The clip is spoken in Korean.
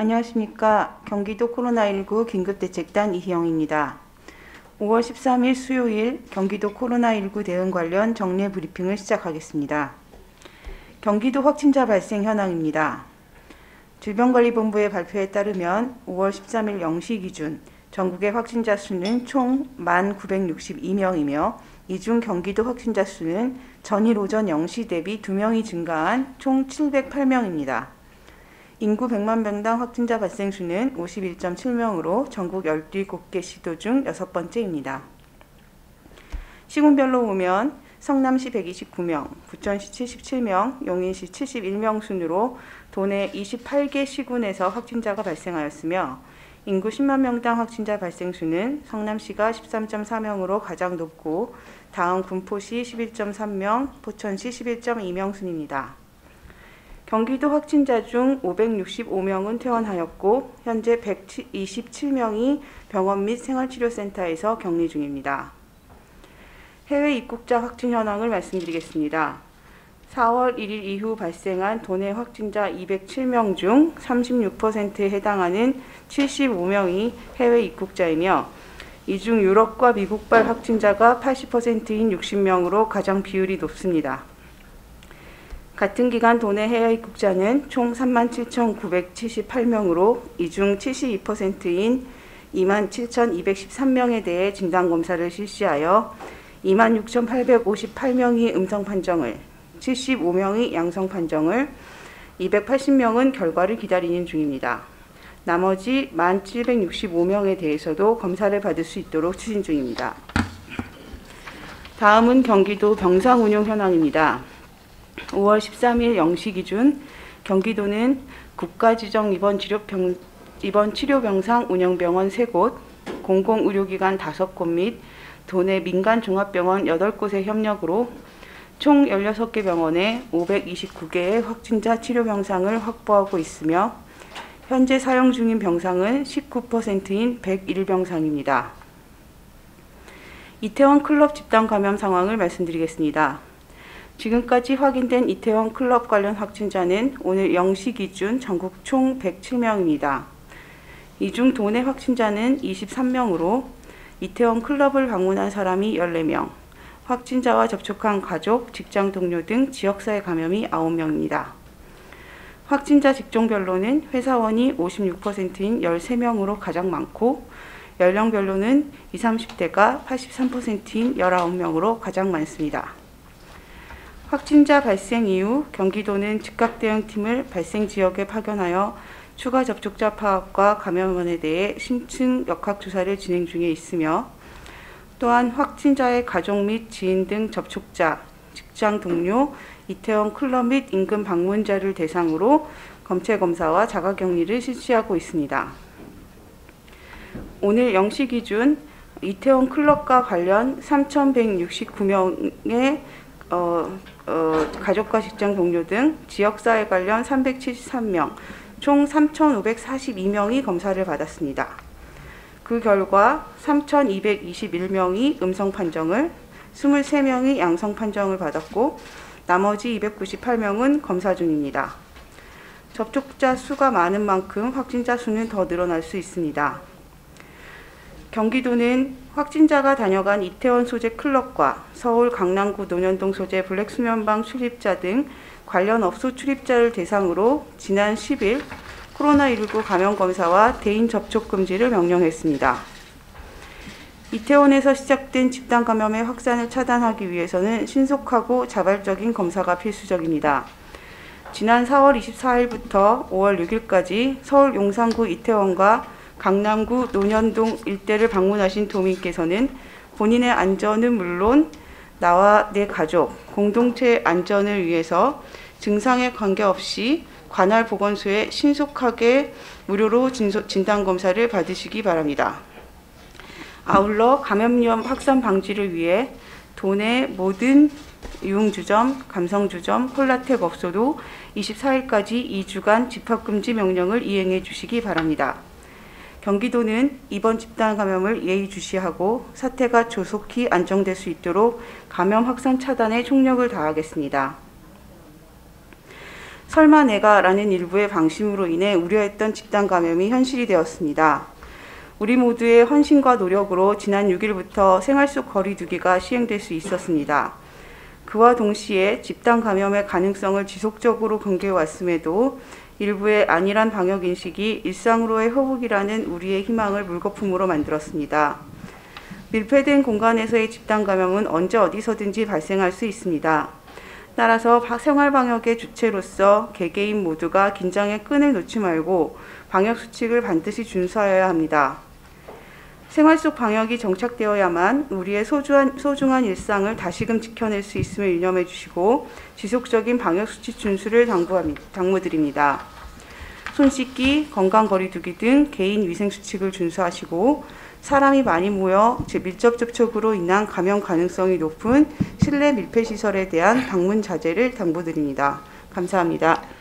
안녕하십니까. 경기도 코로나19 긴급대책단 이희영입니다. 5월 13일 수요일 경기도 코로나19 대응 관련 정례 브리핑을 시작하겠습니다. 경기도 확진자 발생 현황입니다. 질병관리본부의 발표에 따르면 5월 13일 0시 기준 전국의 확진자 수는 총 1,962명이며 이 중 경기도 확진자 수는 전일 오전 0시 대비 2명이 증가한 총 708명입니다. 인구 100만 명당 확진자 발생 수는 51.7명으로 전국 12곳 시도 중 6번째입니다. 시군별로 보면 성남시 129명, 부천시 77명, 용인시 71명 순으로 도내 28개 시군에서 확진자가 발생하였으며 인구 10만 명당 확진자 발생 수는 성남시가 13.4명으로 가장 높고 다음 군포시 11.3명, 포천시 11.2명 순입니다. 경기도 확진자 중 565명은 퇴원하였고 현재 127명이 병원 및 생활치료센터에서 격리 중입니다. 해외 입국자 확진 현황을 말씀드리겠습니다. 4월 1일 이후 발생한 도내 확진자 207명 중 36%에 해당하는 75명이 해외 입국자이며 이 중 유럽과 미국발 확진자가 80%인 60명으로 가장 비율이 높습니다. 같은 기간 도내 해외 입국자는 총 37,978명으로 이 중 72%인 27,213명에 대해 진단검사를 실시하여 26,858명이 음성 판정을, 75명이 양성 판정을, 280명은 결과를 기다리는 중입니다. 나머지 1,765명에 대해서도 검사를 받을 수 있도록 추진 중입니다. 다음은 경기도 병상 운용 현황입니다. 5월 13일 0시 기준 경기도는 국가지정 입원 치료병상 운영병원 3곳, 공공의료기관 5곳 및 도내 민간 종합병원 8곳의 협력으로 총 16개 병원에 529개의 확진자 치료병상을 확보하고 있으며 현재 사용 중인 병상은 19%인 101병상입니다. 이태원 클럽 집단 감염 상황을 말씀드리겠습니다. 지금까지 확인된 이태원 클럽 관련 확진자는 오늘 0시 기준 전국 총 107명입니다. 이 중 도내 확진자는 23명으로 이태원 클럽을 방문한 사람이 14명, 확진자와 접촉한 가족, 직장 동료 등 지역사회 감염이 9명입니다. 확진자 직종별로는 회사원이 56%인 13명으로 가장 많고 연령별로는 20, 30대가 83%인 19명으로 가장 많습니다. 확진자 발생 이후 경기도는 즉각대응팀을 발생 지역에 파견하여 추가 접촉자 파악과 감염원에 대해 심층 역학조사를 진행 중에 있으며 또한 확진자의 가족 및 지인 등 접촉자, 직장 동료, 이태원 클럽 및 인근 방문자를 대상으로 검체검사와 자가격리를 실시하고 있습니다. 오늘 0시 기준 이태원 클럽과 관련 3,169명의 가족과 직장 동료 등 지역사회 관련 373명, 총 3,542명이 검사를 받았습니다. 그 결과 3,221명이 음성 판정을, 23명이 양성 판정을 받았고 나머지 298명은 검사 중입니다. 접촉자 수가 많은 만큼 확진자 수는 더 늘어날 수 있습니다. 경기도는 확진자가 다녀간 이태원 소재 클럽과 서울 강남구 논현동 소재 블랙수면방 출입자 등 관련 업소 출입자를 대상으로 지난 10일 코로나19 감염검사와 대인 접촉 금지를 명령했습니다. 이태원에서 시작된 집단 감염의 확산을 차단하기 위해서는 신속하고 자발적인 검사가 필수적입니다. 지난 4월 24일부터 5월 6일까지 서울 용산구 이태원과 강남구 논현동 일대를 방문하신 도민께서는 본인의 안전은 물론 나와 내 가족, 공동체 안전을 위해서 증상에 관계없이 관할 보건소에 신속하게 무료로 진단검사를 받으시기 바랍니다. 아울러 감염염 확산 방지를 위해 도내 모든 유흥주점, 감성주점, 콜라텍 업소도 24일까지 2주간 집합금지 명령을 이행해 주시기 바랍니다. 경기도는 이번 집단 감염을 예의주시하고 사태가 조속히 안정될 수 있도록 감염 확산 차단에 총력을 다하겠습니다. 설마 내가라는 일부의 방심으로 인해 우려했던 집단 감염이 현실이 되었습니다. 우리 모두의 헌신과 노력으로 지난 6일부터 생활 속 거리 두기가 시행될 수 있었습니다. 그와 동시에 집단 감염의 가능성을 지속적으로 경계해왔음에도 일부의 안일한 방역 인식이 일상으로의 회복이라는 우리의 희망을 물거품으로 만들었습니다. 밀폐된 공간에서의 집단 감염은 언제 어디서든지 발생할 수 있습니다. 따라서 생활 방역의 주체로서 개개인 모두가 긴장의 끈을 놓지 말고 방역 수칙을 반드시 준수하여야 합니다. 생활 속 방역이 정착되어야만 우리의 소중한 일상을 다시금 지켜낼 수 있음을 유념해 주시고 지속적인 방역 수칙 준수를 당부드립니다. 손 씻기, 건강 거리 두기 등 개인 위생 수칙을 준수하시고 사람이 많이 모여 밀접 접촉으로 인한 감염 가능성이 높은 실내 밀폐 시설에 대한 방문 자제를 당부드립니다. 감사합니다.